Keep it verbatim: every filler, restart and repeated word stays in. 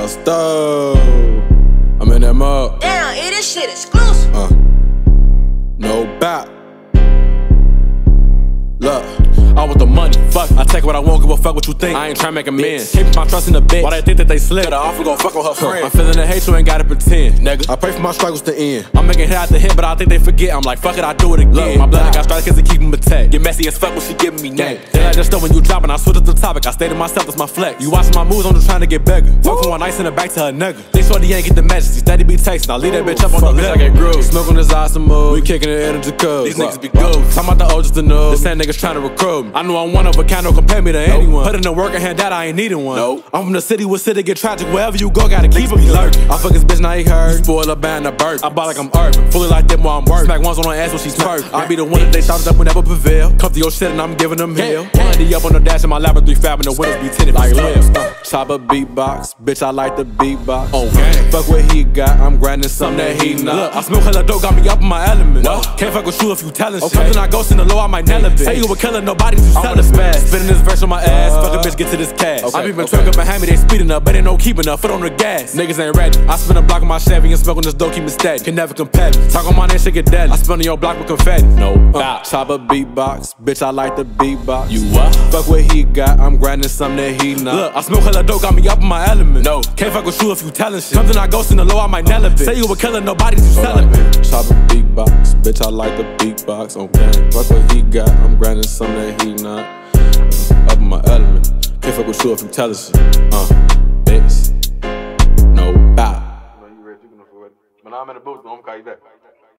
Fausto. I'm in that mug. Damn, it this shit exclusive. Uh, no bap. Look, I want the money, fuck. I take what I want, give a fuck what you think. I ain't tryna make amends. Keep my trust in the bitch. Why they think that they slick? That I often gon' fuck on her friend. I'm feeling the hate, you ain't gotta pretend, nigga. I pray for my struggles to end. I'm making hit out the hit, but I think they forget. I'm like, fuck it, I do it again. Look, my blood got started cause it keep them attacked. Get messy as fuck when she giving me neck. Then I just know when you dropping, I switch up the topic. I stay to myself, that's my flex. You watching my moves, I'm just trying to get bigger. Fuck from one nice in the back to her nigga. They shorty ain't get the message, he steady be texting. I leave that bitch up on the bitch, I get groove. Smoke on his eyes some more. We kicking it in the cuz. These niggas be good. Talking about the O just to know. The same niggas trying to recruit me. I know I'm one of a kind, don't compare me to nope. anyone. Put in the work and hand that I ain't needing one. Nope. I'm from the city where city get tragic. Wherever you go, gotta keep it be lurking. I fuck this bitch, now he heard. You spoil a band of bird. I bought like I'm urban. Fully like them while I'm working. Smack ones on her ass when she's twerking. I be the one that they shouted up and never prevail. Come to your shit and I'm giving them hell. one D up on the dash in my lab three fab and the windows be tinted like limbs. Chopper beatbox, bitch, I like the beatbox. Okay. Fuck what he got, I'm grinding something that he not. Look, I smoke hella dope, got me up in my element. No. Can't fuck with you if you tellin' shit. Something I ghost in the low, I might nail a bitch. Say you a killer, nobody you sell us fast. Spitting this verse on my ass, uh, fuck a bitch, get to this cash. Okay, I be been okay. twerking behind me, they speeding up, but ain't no keeping up. Foot on the gas, niggas ain't ready. I spin a block on my Chevy and smoking this dope, keep me steady. Can never compare me. Talk on my name, shit get deadly. I spin on your block with confetti. No, uh, chopper beatbox, bitch, I like the beatbox. You what? Fuck what he got, I'm grinding something that he not. Look, I smoke hella dope, got me up in my element. No, can't fuck with you if you tellin' shit. Something I ghost in the low, I might nail a bitch. Say you a killer, nobody you sellin' bitch. Chopper beatbox, bitch, I like the beatbox. Okay, fuck what he got, I'm grinding something that he not. Up in my element, can't fuck with you if you tellin' shit. Uh, bitch, no bow. When I'm in the booth, I'm gonna call you back.